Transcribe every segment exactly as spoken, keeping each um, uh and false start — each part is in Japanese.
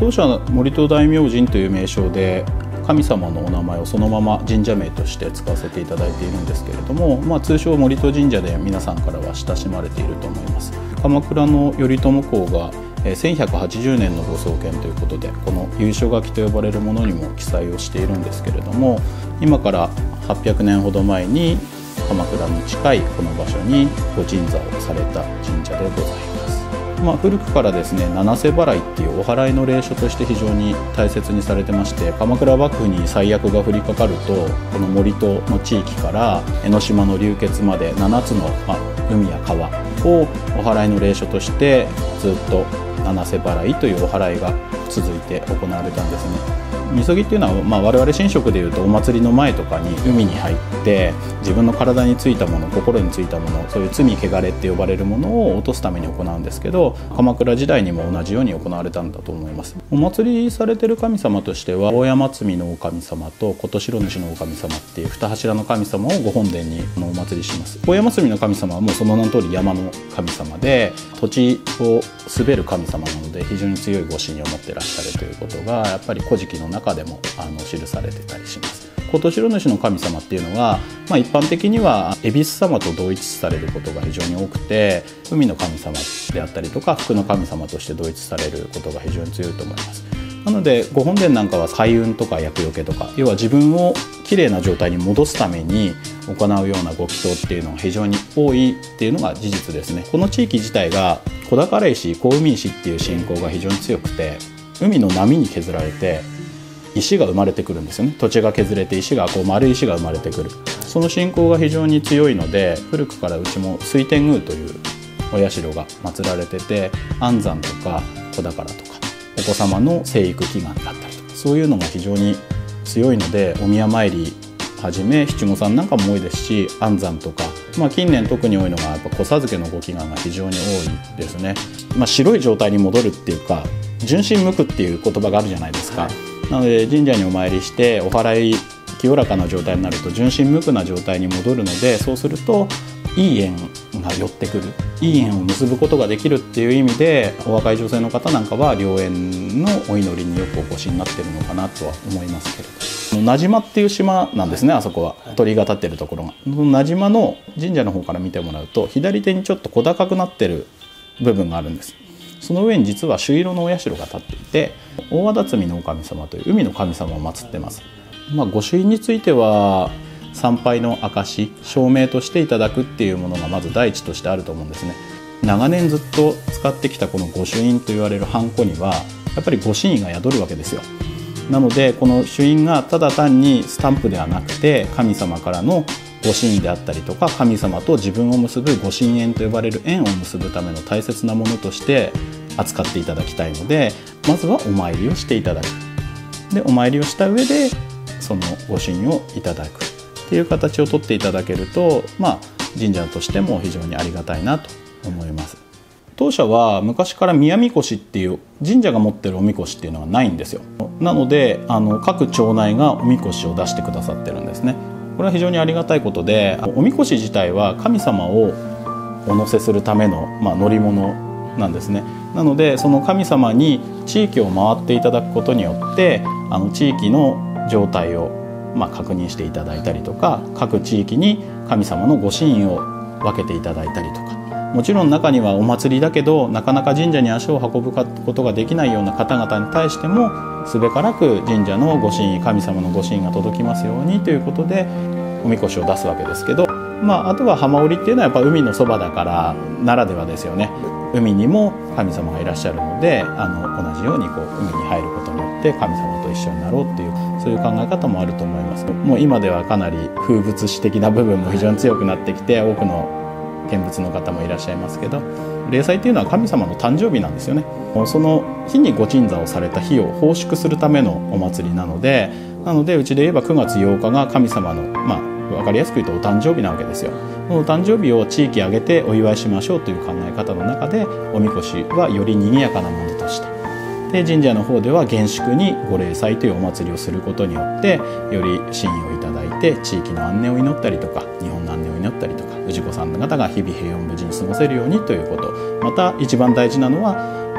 当社森戸大明神という名称で神様のお名前をそのまま神社名として使わせていただいているんですけれども、まあ、通称森戸神社で皆さんからは親しまれていると思います。鎌倉の頼朝公がせんひゃくはちじゅうねんのご創建ということで、この由緒書きと呼ばれるものにも記載をしているんですけれども、今からはっぴゃくねんほど前に鎌倉に近いこの場所にご鎮座をされた神社でございます。まあ、古くからですね、七瀬払いっていうお祓いの礼書として非常に大切にされてまして、鎌倉幕府に災厄が降りかかると、この森戸の地域から江ノ島の流血までななつの、まあ、海や川をお祓いの礼書としてずっと七瀬払いというお祓いが続いて行われたんですね。みそぎっていうのは、まあ、我々神職でいうとお祭りの前とかに海に入って自分の体についたもの、心についたもの、そういう罪汚れって呼ばれるものを落とすために行うんですけど、鎌倉時代にも同じように行われたんだと思います。お祭りされてる神様としては大山積のお神様と琴白主のお神様っていう二柱の神様をご本殿にお祭りします。大山積の神様はもうその名の通り山の神様で、土地を滑る神様なので非常に強いご神を持ってらっしゃるということがやっぱり古事記の中でもあの記されてたりします。琴白主の神様っていうのは、まあ、一般的には恵比寿様と同一視されることが非常に多くて、海の神様であったりとか福の神様として同一視されることが非常に強いと思います。なのでご本殿なんかは開運とか厄除けとか、要は自分をきれいな状態に戻すために行うようなご祈祷っていうのが非常に多いっていうのが事実ですね。この地域自体が小宝石、小海石っていう信仰が非常に強くて、海の波に削られて石が生まれてくるんですよね。土地が削れて石がこう丸い石が生まれてくる、その信仰が非常に強いので、古くからうちも水天宮というお社が祀られてて、安産とか子宝とかお子様の生育祈願だったりとか、そういうのが非常に強いので、お宮参りはじめ七五三なんかも多いですし、安産とか、まあ、近年特に多いのがやっぱ子授けのご祈願が非常に多いですね。まあ、白い状態に戻るっていうか、純真無垢っていう言葉があるじゃないですか、はい、なので神社にお参りしてお祓い清らかな状態になると純真無垢な状態に戻るので、そうするといい縁が寄ってくる、いい縁を結ぶことができるっていう意味で、お若い女性の方なんかは良縁のお祈りによくお越しになってるのかなとは思いますけれど、名島っていう島なんですね、あそこは鳥居が立ってるところが。名島の神社の方から見てもらうと、左手にちょっと小高くなってる部分があるんです。その上に実は朱色のお社が立っていて、大和田摘のお神様という海の神様を祀ってます。まあ、御朱印については参拝の証、証明としていただくっていうものがまず第一としてあると思うんですね。長年ずっと使ってきたこの御朱印と言われるハンコにはやっぱり御神意が宿るわけですよ。なのでこの朱印がただ単にスタンプではなくて、神様からのご神意であったりとか、神様と自分を結ぶご神縁と呼ばれる縁を結ぶための大切なものとして扱っていただきたいので、まずはお参りをしていただく。でお参りをした上でそのご朱印をいただくっていう形をとっていただけると、まあ、神社としても非常にありがたいなと思います。当社は昔から宮神輿っていう神社が持ってるおみこしっていうのはないんですよ。なのであの各町内がおみこしを出してくださってるんですね。これは非常にありがたいことで、おみこし自体は神様をお乗せするための、まあ、乗り物なんですね。なのでその神様に地域を回っていただくことによって、あの地域の状態を、まあ、確認していただいたりとか、各地域に神様のご神意を分けていただいたりとか、もちろん中にはお祭りだけどなかなか神社に足を運ぶことができないような方々に対しても、すべからく神社のご神意、神様のご神意が届きますようにということでおみこしを出すわけですけど、まあ、あとは浜織っていうのはやっぱ海のそばだからならではですよね。海にも神様がいらっしゃるので、あの同じようにこう海に入ることによって神様と一緒になろうっていう、そういう考え方もあると思います。もう今ではかなり風物詩的な部分も非常に強くなってきて、多くの見物の方もいらっしゃいますけど、例祭っていうのは神様の誕生日なんですよね。その日にご鎮座をされた日を奉祝するためのお祭りなので、なのでうちで言えばくがつようかが神様の、まあ分かりやすく言うとお誕生日なわけですよ。このお誕生日を地域挙げてお祝いしましょうという考え方の中で、おみこしはより賑やかなものとして、で神社の方では厳粛にご例祭というお祭りをすることによって、より神意をいただいて地域の安寧を祈ったりとか、日本の安寧を祈ったりとか、氏子さんの方が日々平穏無事に過ごせるようにということ。また一番大事なのは、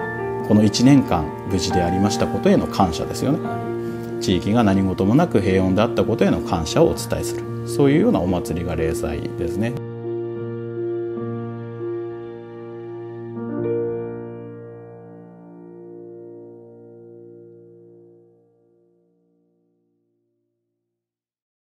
このいちねんかん無事でありましたことへの感謝ですよね。地域が何事もなく平穏であったことへの感謝をお伝えする、そういうようなお祭りが例祭ですね。